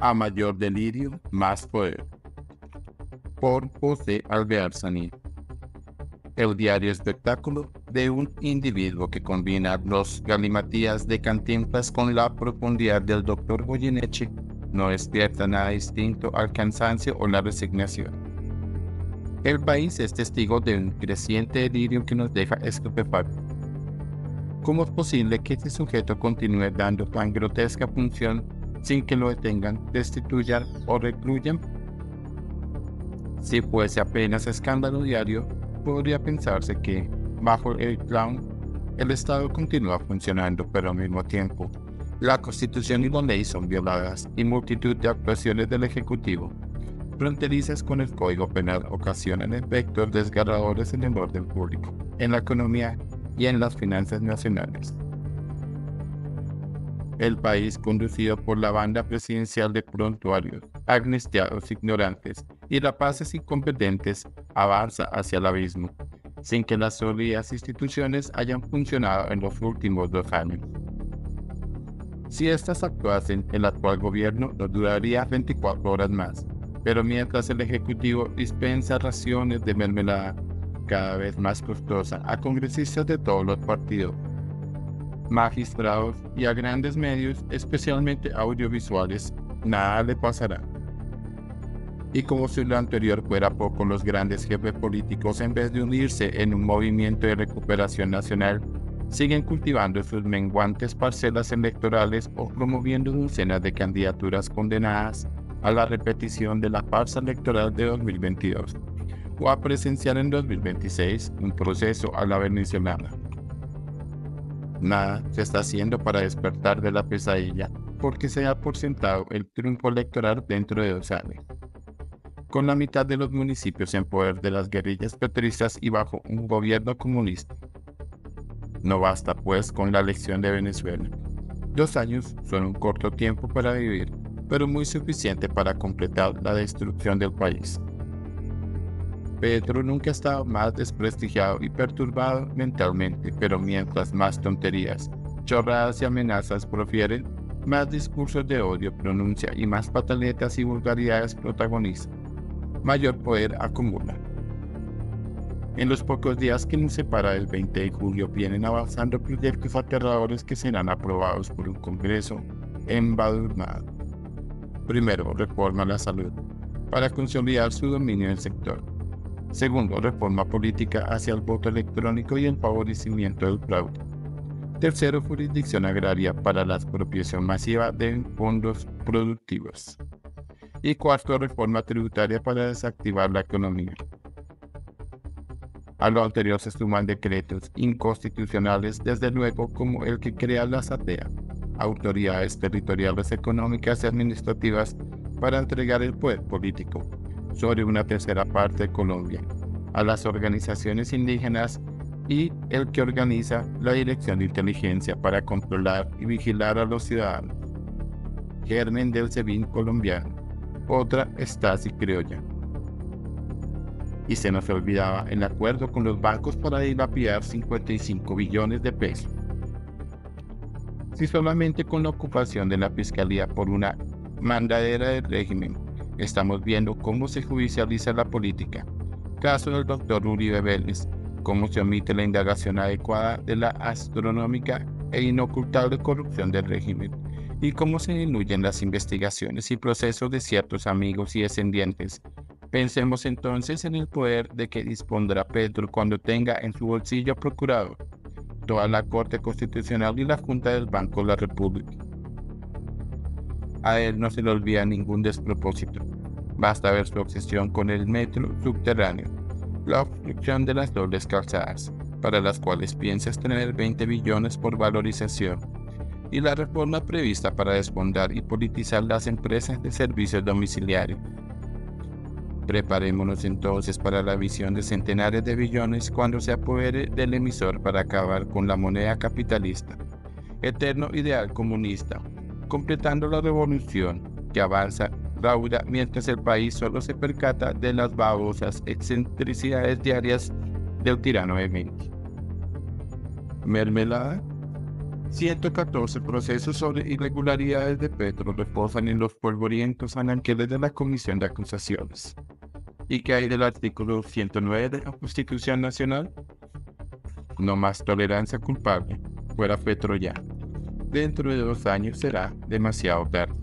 A mayor delirio, más poder. Por José Alvearzani. El diario espectáculo de un individuo que combina los galimatías de Cantinflas con la profundidad del Dr. Goyeneche no despierta nada distinto al cansancio o la resignación. El país es testigo de un creciente delirio que nos deja estupefactos. ¿Cómo es posible que este sujeto continúe dando tan grotesca función sin que lo detengan, destituyan o recluyan? Si fuese apenas escándalo diario, podría pensarse que, bajo el clown, el Estado continúa funcionando, pero al mismo tiempo, la Constitución y la ley son violadas y multitud de actuaciones del Ejecutivo, fronterizas con el Código Penal, ocasionan efectos desgarradores en el orden público, en la economía y en las finanzas nacionales. El país, conducido por la banda presidencial de prontuarios, amnistiados ignorantes y rapaces incompetentes, avanza hacia el abismo, sin que las sólidas instituciones hayan funcionado en los últimos 2 años. Si éstas actuasen, el actual gobierno no duraría 24 horas más, pero mientras el Ejecutivo dispensa raciones de mermelada cada vez más costosa a congresistas de todos los partidos, magistrados y a grandes medios, especialmente audiovisuales, nada le pasará. Y como si lo anterior fuera poco, los grandes jefes políticos, en vez de unirse en un movimiento de recuperación nacional, siguen cultivando sus menguantes parcelas electorales o promoviendo docenas de candidaturas condenadas a la repetición de la farsa electoral de 2022, o a presenciar en 2026 un proceso a la venezolana. Nada se está haciendo para despertar de la pesadilla, porque se da por sentado el triunfo electoral dentro de 2 años. Con la mitad de los municipios en poder de las guerrillas petristas y bajo un gobierno comunista. No basta, pues, con la elección de Venezuela. 2 años son un corto tiempo para vivir, pero muy suficiente para completar la destrucción del país. Petro nunca ha estado más desprestigiado y perturbado mentalmente, pero mientras más tonterías, chorradas y amenazas profieren, más discursos de odio pronuncia y más pataletas y vulgaridades protagoniza, mayor poder acumula. En los pocos días que nos separa del 20 de julio vienen avanzando proyectos aterradores que serán aprobados por un Congreso embadurnado. Primero, reforma a la salud, para consolidar su dominio en el sector. Segundo, reforma política hacia el voto electrónico y el favorecimiento del fraude. Tercero, jurisdicción agraria para la expropiación masiva de fondos productivos. Y cuarto, reforma tributaria para desactivar la economía. A lo anterior se suman decretos inconstitucionales, desde luego, como el que crea la SATEA, autoridades territoriales económicas y administrativas, para entregar el poder político sobre una tercera parte de Colombia a las organizaciones indígenas, y el que organiza la Dirección de Inteligencia para controlar y vigilar a los ciudadanos, germen del SEBIN colombiano, otra Stasi criolla. Y se nos olvidaba el acuerdo con los bancos para dilapidar 55 billones de pesos. Si solamente con la ocupación de la Fiscalía por una mandadera del régimen estamos viendo cómo se judicializa la política, caso del doctor Uribe Vélez, cómo se omite la indagación adecuada de la astronómica e inocultable corrupción del régimen, y cómo se diluyen las investigaciones y procesos de ciertos amigos y descendientes. Pensemos entonces en el poder de que dispondrá Petro cuando tenga en su bolsillo procurador, toda la Corte Constitucional y la Junta del Banco de la República. A él no se le olvida ningún despropósito. Basta ver su obsesión con el metro subterráneo, la obstrucción de las dobles calzadas, para las cuales piensas tener 20 billones por valorización, y la reforma prevista para desfondar y politizar las empresas de servicios domiciliarios. Preparémonos entonces para la visión de centenares de billones cuando se apodere del emisor para acabar con la moneda capitalista, eterno ideal comunista, completando la revolución que avanza rauda mientras el país solo se percata de las babosas excentricidades diarias del tirano de mente. ¿Mermelada? 114 procesos sobre irregularidades de Petro reposan en los polvorientos anaqueles de la Comisión de Acusaciones. ¿Y qué hay del artículo 109 de la Constitución Nacional? No más tolerancia culpable, fuera Petro ya. Dentro de 2 años será demasiado tarde.